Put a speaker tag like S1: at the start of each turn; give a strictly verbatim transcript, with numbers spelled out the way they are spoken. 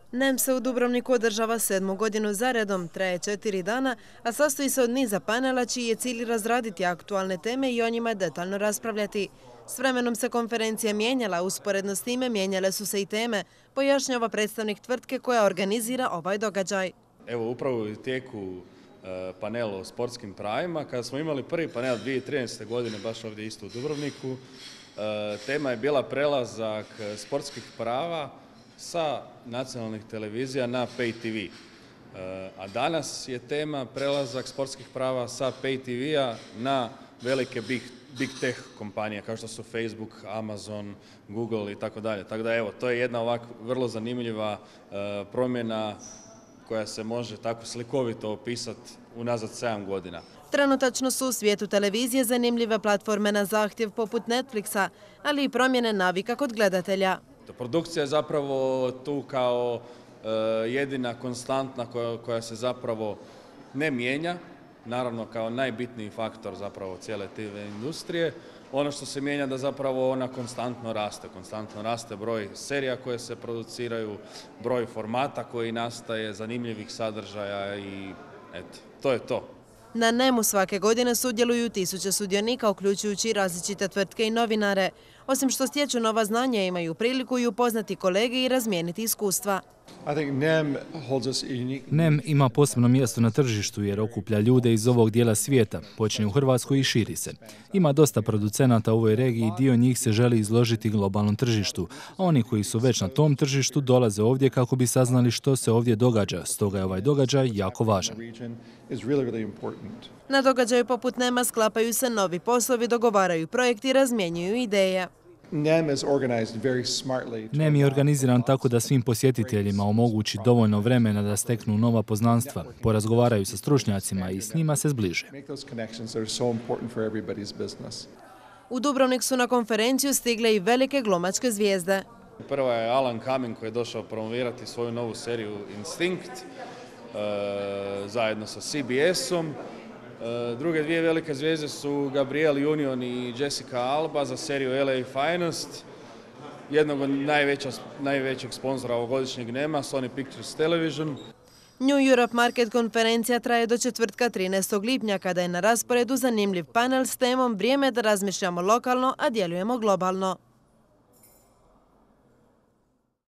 S1: NEM se u Dubrovniku održava sedmu godinu zaredom, traje četiri dana, a sastoji se od niza panela čiji je cilj razraditi aktualne teme i o njima detaljno raspravljati. S vremenom se konferencija mijenjala, usporedno s time mijenjale su se i teme, pojašnjava predstavnik tvrtke koja organizira ovaj događaj.
S2: Evo, upravo u tijeku panel o sportskim pravima. Kada smo imali prvi panel dvije tisuće trinaeste. godine, baš ovdje isto u Dubrovniku, tema je bila prelazak sportskih prava sa nacionalnih televizija na pay te ve. A danas je tema prelazak sportskih prava sa pay te ve-a na velike big, big tech kompanije kao što su Facebook, Amazon, Google i tako dalje. Tako da evo, to je jedna ovako vrlo zanimljiva promjena koja se može tako slikovito opisati unazad sedam godina.
S1: Trenutačno su u svijetu televizije zanimljive platforme na zahtjev poput Netflixa, ali i promjene navika kod gledatelja.
S2: Produkcija je zapravo tu kao e, jedina konstantna koja, koja se zapravo ne mijenja, naravno kao najbitniji faktor zapravo cijele te ve industrije. Ono što se mijenja da zapravo ona konstantno raste, konstantno raste broj serija koje se produciraju, broj formata koji nastaje, zanimljivih sadržaja i eto, to je to.
S1: Na NEM-u svake godine sudjeluju tisuće sudionika, uključujući različite tvrtke i novinare. Osim što stječu nova znanja, imaju priliku i upoznati kolege i razmijeniti iskustva.
S3: NEM ima posebno mjesto na tržištu jer okuplja ljude iz ovog dijela svijeta, počinje u Hrvatskoj i širi se. Ima dosta producenata u ovoj regiji i dio njih se želi izložiti globalnom tržištu, a oni koji su već na tom tržištu dolaze ovdje kako bi saznali što se ovdje događa, stoga je ovaj događaj jako važan.
S1: Na događaju poput NEM-a sklapaju se novi poslovi, dogovaraju projekti i razmjenjuju ideje.
S3: NEM je organiziran tako da svim posjetiteljima omogući dovoljno vremena da steknu nova poznanstva, porazgovaraju sa stručnjacima i s njima se zbliže.
S1: U Dubrovnik su na konferenciju stigle i velike glumačke zvijezde.
S2: Prva je Alan Cumming koji je došao promovirati svoju novu seriju Instinct zajedno sa C B S-om. Druge dvije velike zvijezde su Gabrielle Union i Jessica Alba za seriju L A Finest, jednog od najvećeg sponzora ovogodišnjeg NEM-a, Sony Pictures Television.
S1: New Europe Market konferencija traje do četvrtka trinaestog lipnja, kada je na rasporedu zanimljiv panel s temom Vrijeme da razmišljamo lokalno, a djelujemo globalno.